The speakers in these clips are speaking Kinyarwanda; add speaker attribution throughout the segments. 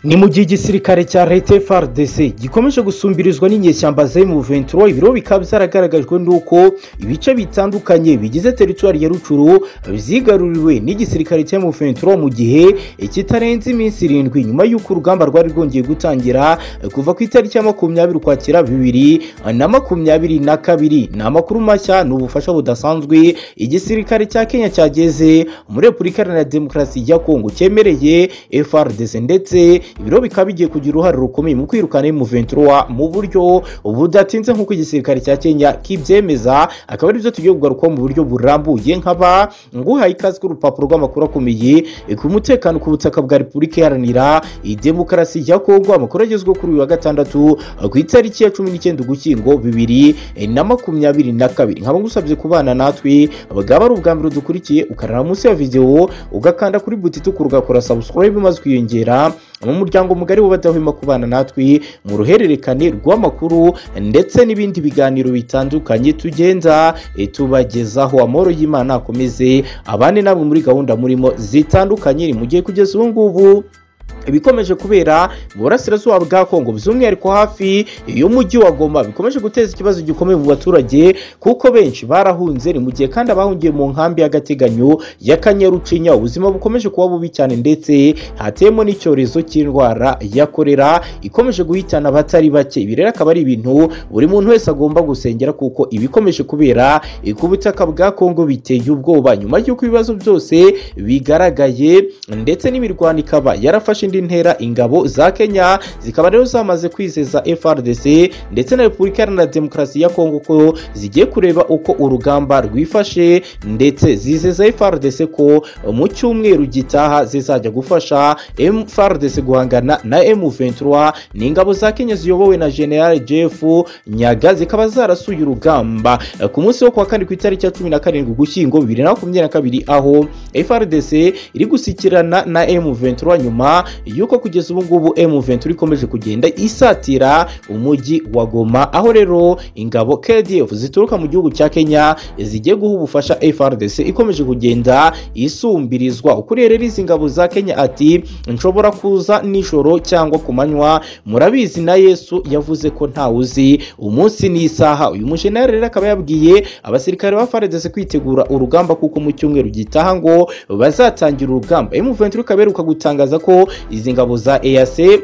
Speaker 1: Ni mu gihe igisirikare cya leta FARDC gikomeje gusumbirizwa n'inyeshyamba za M23, ibiro bikaba byaragaragajwe n'uko ibice bitandukanye bigize teritwari ya Rucuru byigaruriwe n'igisirikare cya M23 mu gihe kitarenze iminsi 7 nyuma y'uko urugamba rwari rwongeye gutangira kuva ku itariki ya 20 Ukwakira 2022. Ni amakuru mashya n'ubufasha budasanzwe igisirikare cya Kenya cyageze muri Repubulika Iharanira Demokarasi ya Kongo cyemereye FARDC, ndetse ibiro bikaba bigiye kugira uruhare rukomeye mu kwirukana M23 mu buryo budatinze nk'uko igisirikare cya Kenya kibyemeza. Akaba ari byo tugiye kugaruka mu buryo burambuye, nkaba nguhaye ikaze ku rupapuro rw'amakuru akomeye ku mutekano ku butaka bwa Repubulika Iharanira Demokarasi ya Kongo. Amakuru agezweho kuri uyu wa gatandatu ku itariki ya 19 Ugushyingo 2022. Nkaba ngusabye kubana natwe abagaba ari ubwa mbere dukurikiye ukarara munsi ya video ugakanda kuri buti itukura ugakora subscribe maze kwiyongera mu muryango mugari w'abadahwema kubana natwe mu ruhererekane rw'amakuru ndetse n'ibindi biganiro bitandukanye tugenda tubagezaho. Amahoro y'Imana akomeze abane namwe muri gahunda murimo zitandukanye. Mu gihe kugeza ubu ngubu ibikomeje kubera mu burasirazuba bwa Kongo, by'umwihariko hafi y'umujyi wa Goma, bikomeje guteza ikibazo gikomeye mu baturage kuko benshi barahunze. Ni mu gihe kandi abahungiye mu nkambi y'agateganyo ya Kanyarucinya ubuzima bukomeje kuba bubi cyane, ndetse hateyemo n'icyorezo cy'indwara ya kolera ikomeje guhitana abatari bake. Ibi rero akaba ari ibintu buri muntu wese agomba gusengera kuko ibikomeje kubera ku butaka bwa Kongo biteye ubwoba, nyuma y'uko ibibazo byose bigaragaye ndetse n'imirwano ikaba yarafashe indi ntera. Ingabo za Kenya zikaba rero zamaze kwizeza FARDC ndetse na Repubulika Iharanira Demokarasi ya Kongo ko zigiye kureba uko urugamba rwifashe, ndetse zizeza FARDC ko mu cyumweru gitaha zizajya gufasha FARDC guhangana na M23. Ni ingabo za Kenya ziyobowe na General Jeff Nyaga zikaba zarasuye urugamba ku munsi wo kwa kane ku itariki ya 17 Ugushyingo 2022, aho FARDC iri gusikirana na M23 nyuma yuko kugeza ubu ngubu M23 ikomeje kugenda isatira umujyi wa Goma, aho rero ingabo KDF zituruka mu gihugu cya Kenya zigiye guha ubufasha FARDC ikomeje kugenda isumbirizwa. Ukuri rero izi ngabo za Kenya ati nshobora kuza nijoro cyangwa ku manywa, murabizi na Yesu yavuze ko ntawuzi umunsi n'isaha. Uyu mujenerali rero akaba yabwiye abasirikare ba FARDC kwitegura urugamba kuko mu cyumweru gitaha ngo bazatangira urugamba. M23 kaberuka gutangaza ko izi ngabo za EAC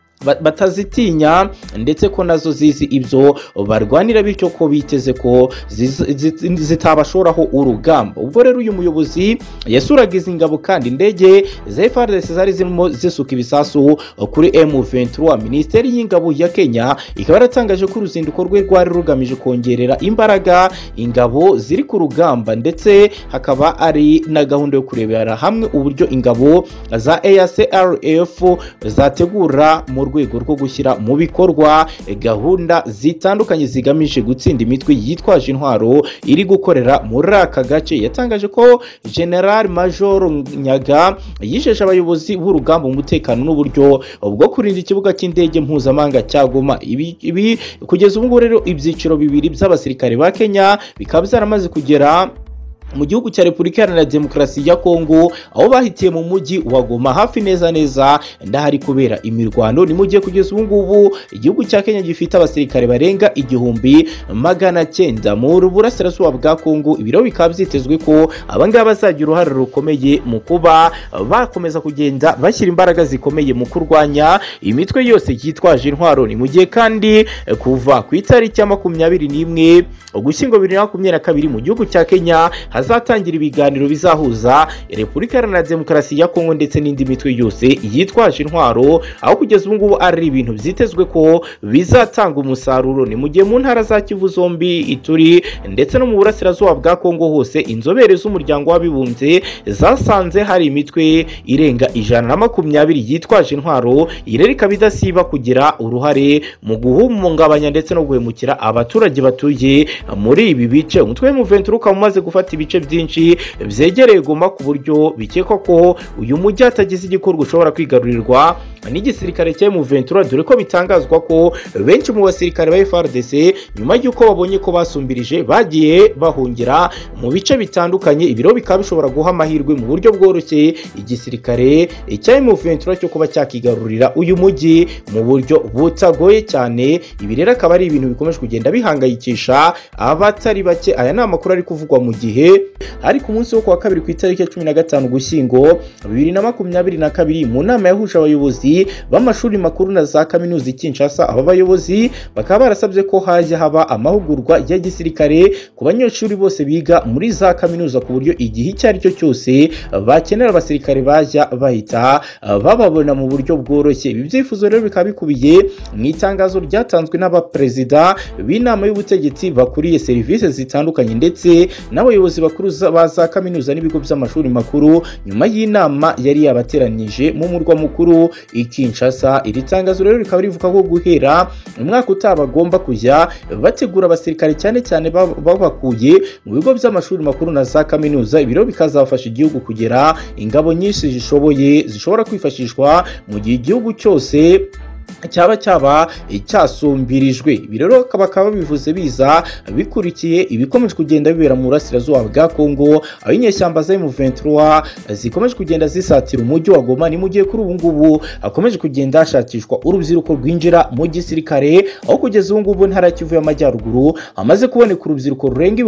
Speaker 1: batazitinya ndetse ko nazo zizi ibyo barwanira, bityo ko biteze ko zitabashoraho urugamba. Ubwo rero uyu muyobozi yasuraga izi ngabo kandi indege za FARDC zari zirimo zisuka ibisasu kuri M23. Minisiteri y'ingabo ya Kenya ikaba yaratangaje ko uruzinduko rwe rwari rugamije kongerera imbaraga ingabo ziri ku rugamba, ndetse hakaba ari na gahunda yo kurebera hamwe uburyo ingabo za EACRF zategura mu rwego rwo gushyira mu bikorwa gahunda zitandukanye zigamije gutsinda imitwe yitwaje intwaro iri gukorera muri aka gace. Yatangaje ko General Major Nyaga yijeje abayobozi b'urugamba umutekano n'uburyo bwo kurinda ikibuga cy'indege mpuzamahanga cya Goma. Ibi kugeza ubu rero ibyiciro bibiri by'abasirikare ba Kenya bikaba byaramaze kugera mu gihugu cya Repubulika Iharanira Demokarasi ya Kongo, aho bahitiye mu mujyi wa Goma hafi neza ndahari kubera imirwano. Ni mu gihe kugeza ubu ngubu igihugu cya Kenya gifite abasirikare barenga 1900 mu burasirazuba bwa Kongo. Ibiro bikaba byitezwe ko abangaba bazagira uruhare rukomeye mu kuba bakomeza kugenda bashyira imbaraga zikomeye mu kurwanya imitwe yose yitwaje intwaro. Ni mu gihe kandi kuva ku itariki ya 21 Ugushyingo 2022 mu gihugu cya Kenya hazatangira ibiganiro bizahuza Repubulika Iharanira Demokarasi ya Kongo ndetse n'indi mitwe yose yitwaje intwaro, aho kugeza ubu ngubu ari ibintu byitezwe ko bizatanga umusaruro. Ni mu gihe mu ntara za Kivu zombi, Ituri ndetse no mu burasirazuba bwa Kongo hose inzobere z'umuryango w'abibumbye zasanze hari imitwe irenga 120 yitwaje intwaro. Ireri kabidasiba kugira uruhare mu guhungabanya ndetse no guhemukira abaturage batuye muri ibi bice. Umutwe M23 umaze gufata ibice byinshi byegereye Goma ku buryo bikekwa ko uyu mujyi atagize igikorwa ushobora kwigarurirwa n'igisirikare cya M23 dore ko bitangazwa ko benshi mu basirikare ba FARDC nyuma y'uko babonye ko basumbirije bagiye bahungira mu bice bitandukanye, ibiro bikaba bishobora guha amahirwe mu buryo bworoshye igisirikare cya M23 cyo kuba cyakigarurira uyu mujyi mu buryo butagoye cyane. Ibi rero akaba ari ibintu bikomeje kugenda bihangayikisha abatari bake. Aya ni amakuru ari kuvugwa mu gihe ari ku munsi wo kuwa kabiri ku itariki ya 15 Ugushyingo 2022 mu nama yahuje abayobozi b'amashuri makuru na za kaminuza i Kinshasa. Aba bayobozi bakaba barasabye ko hajya haba amahugurwa ya gisirikare ku banyeshuri bose biga muri za kaminuza ku buryo igihe icyo ari cyo cyose bakenera abasirikare bajya bahita bababona mu buryo bworoshye. Ibi byifuzo rero bikaba bikubiye mu itangazo ryatanzwe n'abaperezida b'inama y'ubutegetsi bakuriye serivisi zitandukanye ndetse n'abayobozi bakuru ba za kaminuza n'ibigo by'amashuri makuru nyuma y'inama yari yabateranije mu murwa mukuru i Kinshasa. Iri tangazo rero rikaba rivuga ko guhera umwaka utaha bagomba kujya bategura abasirikare cyane cyane babakuye mu bigo by'amashuri makuru na za kaminuza. Ibiro bikazafasha igihugu kugera ingabo nyinshi zishobora kwifashishwa mu gihe igihugu cyose cyaba cyasumbirijwe. Ibi rero bakaba bivuze biza bikurikiye ibikomeje kugenda bibera mu burasirazuba bwa Kongo, aho inyeshyamba za M23 zikomeje kugenda zisatira umujyi wa Goma. Ni mu gihe kuri ubu ngubu hakomeje kugenda hashakishwa urubyiruko rwinjira mu gisirikare, aho kugeza ubu ngubu ntara Kivu y'Amajyaruguru hamaze kuboneka urubyiruko rurenga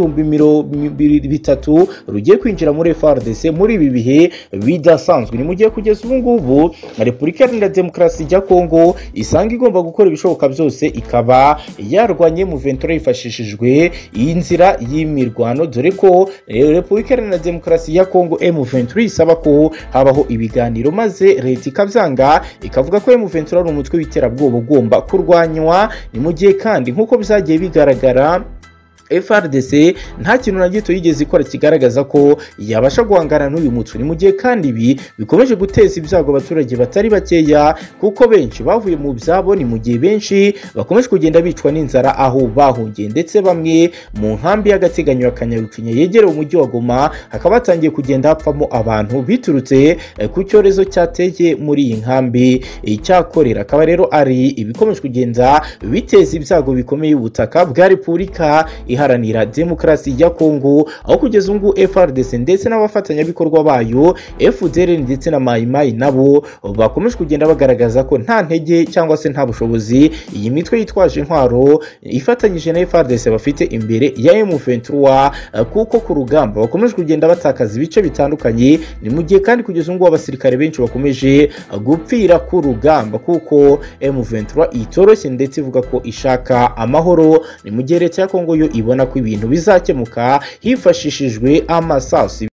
Speaker 1: 300 rugiye kwinjira muri FARDC muri ibi bihe bidasanzwe. Ni mu gihe kugeza ubu ngubu Repubulika Iharanira Demokarasi ya Kongo isanga igomba gukora ibishoboka byose ikaba yarwanye M23 yifashishijwe iyi nzira y'imirwano, dore ko Repubulika Iharanira Demokarasi ya Kongo M23 isaba ko habaho ibiganiro maze leta ikabyanga ikavuga ko M23 ari umutwe w'iterabwoba ugomba kurwanywa. Ni mu gihe kandi nk'uko byagiye bigaragara FARDC nta kintu na gito yigeze ikora kigaragaza ko yabasha guhangana n'uyu mutwe. Ni mu gihe kandi ibi bikomeje guteza ibyago abaturage batari bakeya kuko benshi bavuye mu byabo. Ni mu gihe benshi bakomeje kugenda bicwa n'inzara aho bahungiye, ndetse bamwe mu nkambi y'agateganyo ya Kanyarucinya yegereye umujyi wa Goma hakaba hatangiye kugenda hapfamo abantu biturutse ku cyorezo cyateye muri iyi nkambi cyakorera. Akaba rero ari ibikomeje kugenda biteza ibyago bikomeye ubutaka bwa Repubulika Iharanira Demokarasi ya Kongo, aho kugeza ubu FARDC ndetse n'abafatanyabikorwa bayo FDLR ndetse na Maimai nabo bakomeje kugenda bagaragaza ko nta ntege cyangwa se nta bushobozi iyi mitwe yitwaje intwaro ifatanyije na FARDC bafite imbere ya M23 kuko ku rugamba bakomeje kugenda batakaza ibice bitandukanye. Ni mu gihe kandi kugeza ubu abasirikare benshi bakomeje gupfira ku rugamba kuko M23 itoroshye ndetse ivuga ko ishaka amahoro. Ni mu gihe leta ya Kongo yo ibona ko ibintu bizakemuka hifashishijwe amasasu.